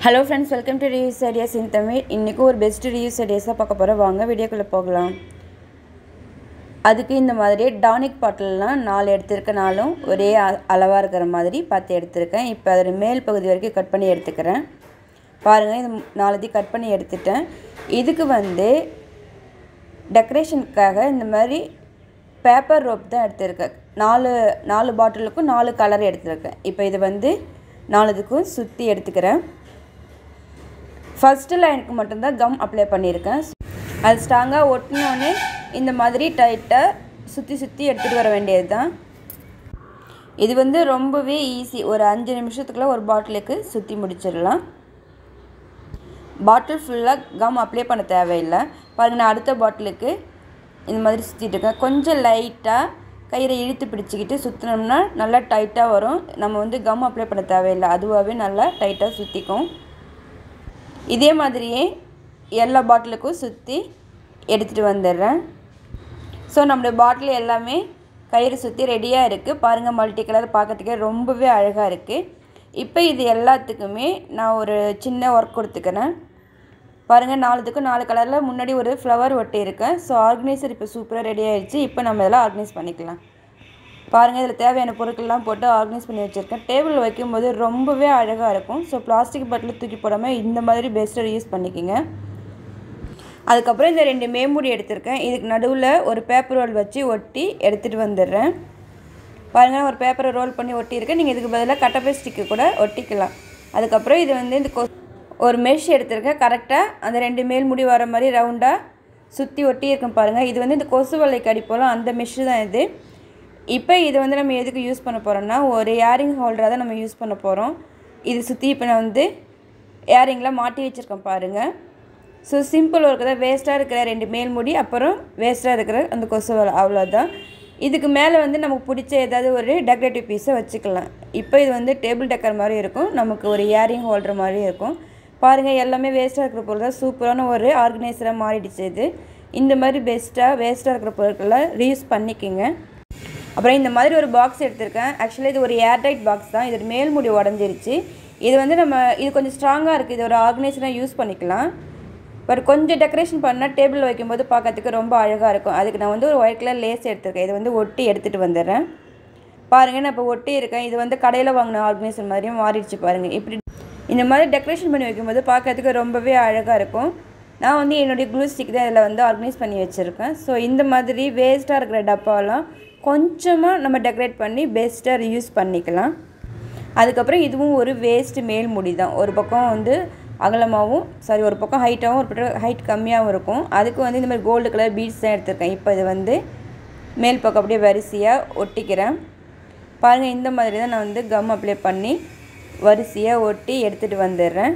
Hello friends, welcome to Reuse Ideas in Tamil. இன்னைக்கு ஒரு best reuse ideas பார்க்க போறோம். வாங்க வீடியோக்குள்ள போகலாம். அதுக்கு இந்த மாதிரி டானிக் பாட்டில்லாம் 4 எடுத்துர்க்கனாலும் ஒரே அளவா இருக்கிற மாதிரி பார்த்து எடுத்துர்க்கேன். இப்போ அதோட மேல் பகுதி வரைக்கும் கட் பண்ணி எடுத்துக்கறேன். பாருங்க இந்த 4தி கட் பண்ணி எடுத்துட்டேன். இதுக்கு வந்து டெக்கரேஷனுக்காக இந்த மாதிரி பேப்பர் ரோப் தான் எடுத்துர்க்கேன். 4 பாட்டிலுக்கும் 4 கலர் எடுத்துர்க்கேன். இப்போ இது வந்து 4துக்கும் சுத்தி எடுத்துக்கறேன். ஃபர்ஸ்ட் லைனுக்கு மட்டும் தான் கம் அப்ளை பண்ணியிருக்கேன். அது ஸ்ட்ராங்கா ஒட்டினோனே இந்த மாதிரி டைட்டா சுத்தி எடுத்துட்டு வர வேண்டியது தான். இது வந்து ரொம்பவே ஈஸி. ஒரு 5 நிமிஷத்துக்குள்ள ஒரு பாட்டிலுக்கு சுத்தி முடிச்சிடலாம். பாட்டில் ஃபுல்லா கம் அப்ளை பண்ண தேவையில்லை. பாருங்க நான் அடுத்த பாட்டிலுக்கு இந்த மாதிரி சுத்திட்டு இருக்கேன். கொஞ்சம் லைட்டா கையில இழுத்து பிடிச்சிக்கிட்டு சுத்தினோம்னா நல்லா டைட்டா வரும். நம்ம வந்து கம் அப்ளை பண்ண தேவையில்லை. அதுவாவே நல்லா டைட்டா சுத்திக்கும். இதே மாதிரியே எல்லா பாட்டிலுக்கும் சுத்தி எடுத்துட்டு வந்துறேன். சோ நம்மளுடைய பாட்டில் எல்லாமே கயிறு சுத்தி ரெடியா இருக்கு. பாருங்க மல்டி கலர் பார்க்கிறதுக்கு ரொம்பவே அழகா இருக்கு. இப்போ இது எல்லாத்துக்குமே நான் ஒரு சின்ன வர்க் கொடுத்துக்கறேன். பாருங்க 4த்துக்கும் 4 கலர்ல முன்னாடி ஒரு ஃப்ளவர் ஒட்டி இருக்கு. சோ ஆர்கனைசர் இப்போ சூப்பரா ரெடி ஆயிடுச்சு. இப்போ நம்ம இதெல்லாம் ஆர்கனைஸ் பண்ணிக்கலாம். பாருங்க இதல தேவையான பொருட்கள் எல்லாம் போட்டு ஆர்கனைஸ் பண்ணி வச்சிருக்கேன். டேபிள்ல வைக்கும்போது ரொம்பவே அழகா இருக்கும். சோ பிளாஸ்டிக் பாட்டில் தூக்கி போடாம இந்த மாதிரி பெஸ்ட்டா யூஸ் பண்ணிக்கங்க. அதுக்கு அப்புறம் இந்த 2 மேமுடி எடுத்துர்க்கேன். இதுக்கு நடுவுல ஒரு பேப்பர் ரோல் வச்சு ஒட்டி எடுத்துட்டு வந்துறேன். பாருங்க ஒரு பேப்பரை ரோல் பண்ணி ஒட்டி இருக்கு. நீங்க இதுக்கு பதிலா கட்டப்பை ஸ்டிக் கூட ஒட்டிக்கலாம். அதுக்கு அப்புறம் இது வந்து இந்த ஒரு மெஷ் எடுத்துர்க்கேன். கரெக்ட்டா அந்த 2 மேல் முடி வர மாதிரி ரவுண்டா சுத்தி ஒட்டி இருக்கும் பாருங்க. இது வந்து இந்த கொசு வலைக்கு அடிப்போல அந்த மெஷ் தான் இது. இப்போ இது வந்து நம்ம எதுக்கு யூஸ் பண்ண போறோம்னா ஒரு இயரிங் ஹோல்டரா தான் நம்ம யூஸ் பண்ண போறோம். இது சுத்தி இப்போ நான் வந்து இயரிங்ல மாட்டி வச்சிருக்கேன் பாருங்க. சோ சிம்பிள் ஒர்க் தான். வேஸ்டா இருக்கிற 2 மேல் முடி அப்புறம் வேஸ்டா இருக்கிற அந்த கொசு வலை அவ்வளவுதான். இதுக்கு மேல வந்து நமக்கு பிடிச்ச ஏதாவது ஒரு டெக்கரேட்டிவ் பீஸை வச்சுக்கலாம். இப்போ இது வந்து டேபிள் டெக்கர் மாதிரி இருக்கும். நமக்கு ஒரு இயரிங் ஹோல்டர் மாதிரி இருக்கும். பாருங்க எல்லாமே வேஸ்டா இருக்கிற பொருள் தான் சூப்பரான ஒரு ஆர்கனைசரா மாறிடுச்சு இது. இந்த மாதிரி பெஸ்ட்டா வேஸ்டா இருக்கிற பொருட்களை ரீயூஸ் பண்ணிக்கங்க. அப்புறம் இந்த மாதிரி ஒரு பாக்ஸ் எடுத்துர்க்கேன். एक्चुअली இது ஒரு ஏர் டைட் பாக்ஸ் தான். இது மேல் முடி உடைஞ்சிருச்சு. இது வந்து இது கொஞ்சம் ஸ்ட்ராங்கா இருக்கு. இது ஒரு ஆர்கனைசரா யூஸ் பண்ணிக்கலாம். பட் கொஞ்சம் டெக்கரேஷன் பண்ணா டேபிள்ல வைக்கும்போது பார்க்கிறதுக்கு ரொம்ப அழகா இருக்கும். அதுக்கு நான் வந்து ஒரு ஒயிட் கலர் லேஸ் எடுத்துர்க்கேன். இது வந்து ஒட்டி எடுத்துட்டு வந்துறேன். பாருங்க நான் இப்ப ஒட்டி இருக்கேன். இது வந்து கடையில வாங்குன ஆர்கனைசர் மாதிரியே மாறிடுச்சு பாருங்க. இப்படி இந்த மாதிரி டெக்கரேஷன் பண்ணி வைக்கும்போது பார்க்கிறதுக்கு ரொம்பவே அழகா இருக்கும். நான் வந்து என்னோட க்ளூ ஸ்டிக் தான் இதல வந்து ஆர்கனைஸ் பண்ணி வச்சிருக்கேன். சோ இந்த மாதிரி வேஸ்டா இருக்கிற டப்பாலாம் கொஞ்சமா நம்ம டெக்கரேட் பண்ணி பெஸ்ட்டா ரியூஸ் பண்ணிக்கலாம். அதுக்கு அப்புறம் இதுவும் ஒரு வேஸ்ட் மேல் முடி தான். ஒரு பக்கம் வந்து அகலமாவும் ஒரு பக்கம் ஹைட்டாவும் ஒரு பக்கம் ஹைட் கம்மியாவும் இருக்கும். அதுக்கு வந்து இந்த மாதிரி கோல்ட் கலர் பீட்ஸ் தான் எடுத்துர்க்கேன். இப்போ இது வந்து மேல் பக்கம் அப்படியே வரிசையா ஒட்டிக்கிறேன். பாருங்க இந்த மாதிரி தான் நான் வந்து கம் அப்ளை பண்ணி வரிசையா ஒட்டி எடுத்துட்டு வந்துறேன்.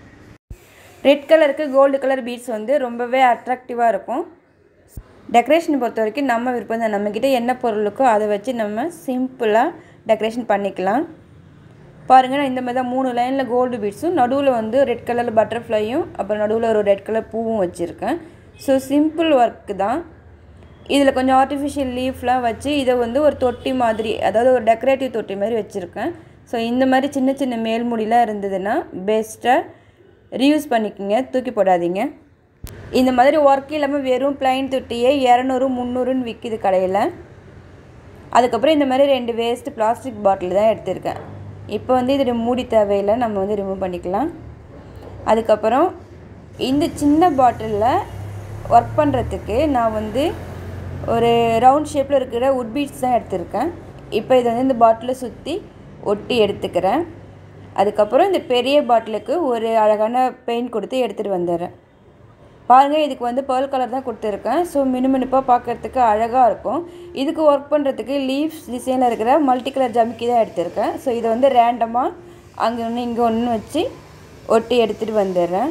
ரெட் கலருக்கு கோல்ட் கலர் பீட்ஸ் வந்து ரொம்பவே அட்ராக்டிவா இருக்கும். டெக்கரேஷன் பொறுத்தவரைக்கும் நம்ம விருப்பம் தான். நம்ம கிட்ட என்ன பொருள் இருக்கோ அதை வச்சு நம்ம சிம்பிளா டெக்கரேஷன் பண்ணிக்கலாம். பாருங்க நான் இந்த மாதிரி தான் 3 லைன்ல கோல்ட் பீட்ஸும் நடுவுல வந்து ரெட் கலர்ல பட்டர்ஃப்ளையும் அப்புறம் நடுவுல ஒரு ரெட் கலர் பூவும் வச்சிருக்கேன். சோ சிம்பிள் வர்க் தான். இதுல கொஞ்சம் ஆர்ட்டிஃபிஷியல் லீஃப்லாம் வச்சு இத வந்து ஒரு தொட்டி மாதிரி அதாவது ஒரு டெக்கரேட்டிவ் தொட்டி மாதிரி வச்சிருக்கேன். சோ இந்த மாதிரி சின்ன மேல் முடிலாம் இருந்ததுன்னா பெஸ்ட்டா ரீயூஸ் பண்ணிக்கங்க. தூக்கி போடாதீங்க. இந்த மாதிரி வர்க் இல்லாம வெறும் ப்ளைன் தொட்டியே 200 300 ன்னு விக்குது கடையில. அதுக்கு அப்புறம் இந்த மாதிரி 2 வேஸ்ட் பிளாஸ்டிக் பாட்டில் தான் எடுத்துர்க்கேன். இப்போ வந்து இதோட மூடி தேவையில்லை. நம்ம வந்து ரிமூவ் பண்ணிக்கலாம். அதுக்கு அப்புறம் இந்த சின்ன பாட்டில்ல வர்க் பண்றதுக்கு நான் வந்து ஒரு ரவுண்ட் ஷேப்ல இருக்கிற wood beads தான் எடுத்துர்க்கேன். இப்போ இத வந்து இந்த பாட்டில சுத்தி ஒட்டி எடுத்துக்கறேன். அதுக்கு அப்புறம் இந்த பெரிய பாட்டிலுக்கு ஒரு அழகான பெயிண்ட் கொடுத்து எடுத்துட்டு வந்துறேன். பாருங்க இதுக்கு வந்து pearl கலர் தான் கொடுத்திருக்கேன். சோ மினுமினுப்பா பார்க்கிறதுக்கு அழகா இருக்கும். இதுக்கு வர்க் பண்றதுக்கு லீவ்ஸ் டிசைன்ல இருக்கிற மல்டி கலர் ஜமிக்கி தான் எடுத்துர்க்கேன். சோ இது வந்து ரேண்டமா அங்க ஒன்னு இங்க ஒன்னு வச்சு ஒட்டி எடுத்துட்டு வந்துறேன்.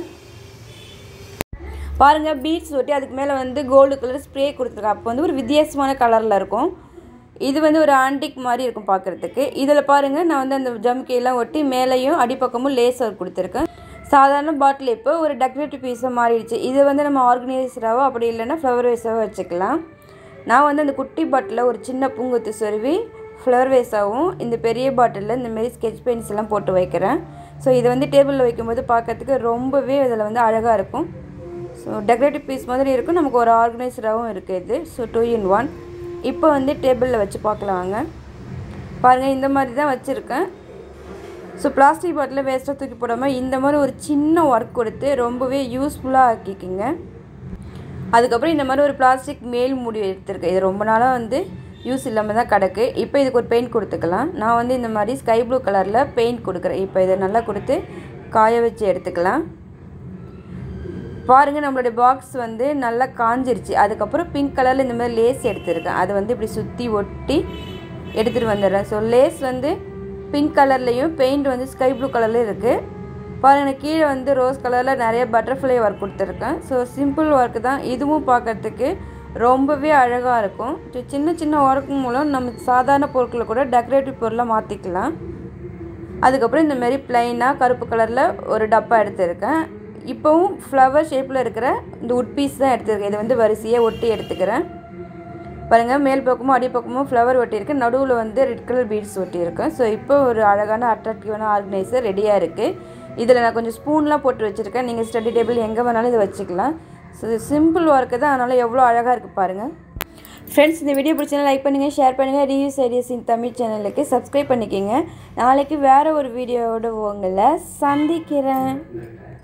பாருங்க பீட்ஸ் ஒட்டி அதுக்கு மேல வந்து கோல்ட் கலர் ஸ்ப்ரே கொடுத்திருக்கேன். அப்ப வந்து ஒரு வித்தியாசமான கலர்ல இருக்கும். இது வந்து ஒரு ஆன்டிக் மாதிரி இருக்கும் பார்க்கிறதுக்கு. இதல பாருங்க நான் வந்து அந்த ஜமிக்கி எல்லாம் ஒட்டி மேலையும் அடிபக்கமும் லேஸ் வர்க் கொடுத்திருக்கேன். சாதாரண பாட்டில் இப்போ ஒரு டெக்கரேட்டிவ் பீஸா மாறிடுச்சு. இது வந்து நம்ம ஆர்கனைசராவோ அப்படி இல்லனா ஃப்ளவர் வேஸாவோ வச்சுக்கலாம். நான் வந்து அந்த குட்டி பாட்டில்ல ஒரு சின்ன பூங்கொத்து சொருவி ஃப்ளவர் வேஸாவும் இந்த பெரிய பாட்டில்ல இந்த மாதிரி ஸ்கெட்ச் பெயிண்ட்ஸ் எல்லாம் போட்டு வைக்கிறேன். ஸோ இதை வந்து டேபிளில் வைக்கும்போது பார்க்கறதுக்கு ரொம்பவே இதில் வந்து அழகாக இருக்கும். ஸோ டெக்கரேட்டிவ் பீஸ் மாதிரி இருக்கும், நமக்கு ஒரு ஆர்கனைசராகவும் இருக்குது இது. So 2 in 1. இப்போ வந்து டேபிளில் வச்சு பார்க்கலாம் வாங்க. பாருங்கள், இந்த மாதிரி தான் வச்சுருக்கேன். ஸோ பிளாஸ்டிக் பாட்டில் வேஸ்ட்டாக தூக்கி போடாமல் இந்த மாதிரி ஒரு சின்ன ஒர்க் கொடுத்து ரொம்பவே யூஸ்ஃபுல்லாக ஆக்கிக்கிங்க. அதுக்கப்புறம் இந்த மாதிரி ஒரு பிளாஸ்டிக் மேல் மூடி எடுத்துருக்கேன். இது ரொம்ப நாளாக வந்து யூஸ் இல்லாமல் தான் கிடக்கு. இப்போ இதுக்கு ஒரு பெயிண்ட் கொடுத்துக்கலாம். நான் வந்து இந்த மாதிரி ஸ்கை ப்ளூ கலரில் பெயிண்ட் கொடுக்குறேன். இப்போ இதை நல்லா கொடுத்து காய வச்சு எடுத்துக்கலாம். பாருங்கள், நம்மளுடைய பாக்ஸ் வந்து நல்லா காஞ்சிருச்சு. அதுக்கப்புறம் பிங்க் கலரில் இந்த மாதிரி லேஸ் எடுத்துருக்கேன். அதை வந்து இப்படி சுற்றி ஒட்டி எடுத்துகிட்டு வந்துடுறேன். ஸோ லேஸ் வந்து பிங்க் கலர்லேயும் பெயிண்ட் வந்து ஸ்கை ப்ளூ கலர்லேயும் இருக்குது. பாருங்கள், கீழே வந்து ரோஸ் கலரில் நிறைய பட்டர்ஃப்ளை ஒர்க் கொடுத்துருக்கேன். ஸோ சிம்பிள் ஒர்க்கு தான், இதுவும் பார்க்குறதுக்கு ரொம்பவே அழகாக இருக்கும். ஸோ சின்ன சின்ன ஒர்க் மூலம் நம்ம சாதாரண பொருட்களை கூட டெக்கரேட்டிவ் பொருளாக மாற்றிக்கலாம். அதுக்கப்புறம் இந்தமாரி ப்ளைனாக கருப்பு கலரில் ஒரு டப்பா எடுத்துருக்கேன். இப்போவும் ஃப்ளவர் ஷேப்பில் இருக்கிற இந்த உட் பீஸ் தான் எடுத்துருக்கேன். இதை வந்து வரிசையாக ஒட்டி எடுத்துக்கிறேன். பாருங்கள், மேல் பக்கமும் அடிப்பக்கமும் ஃப்ளவர் ஒட்டியிருக்கு, நடுவில் வந்து ரெட் கலர் பீட்ஸ் ஒட்டியிருக்கேன். ஸோ இப்போ ஒரு அழகான அட்ராக்டிவான ஆர்கனைசர் ரெடியாக இருக்குது. இதில் நான் கொஞ்சம் ஸ்பூன்லாம் போட்டு வச்சுருக்கேன். நீங்கள் ஸ்டடி டேபிள் எங்கே வேணாலும் இதை வச்சுக்கலாம். ஸோ சிம்பிள் ஒர்க்கு தான், அதனால் எவ்வளோ அழகாக இருக்குது பாருங்கள். ஃப்ரெண்ட்ஸ், இந்த வீடியோ பிடிச்சா லைக் பண்ணுங்கள், ஷேர் பண்ணுங்கள். ரிவ்யூஸ் ஐடியாஸ் இன் தமிழ் சேனலுக்கு சப்ஸ்கிரைப் பண்ணிக்கோங்க. நாளைக்கு வேறு ஒரு வீடியோவோட உங்களை சந்திக்கிறேன்.